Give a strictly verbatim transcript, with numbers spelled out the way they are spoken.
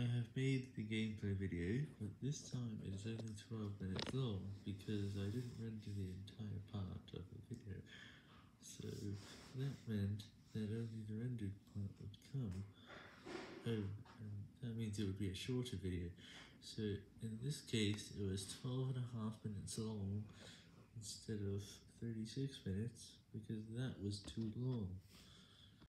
I have made the gameplay video, but this time it is only twelve minutes long because I didn't render the entire part of the video. So that meant that only the rendered part would come. Oh, and that means it would be a shorter video. So in this case, it was twelve and a half minutes long instead of thirty-six minutes because that was too long.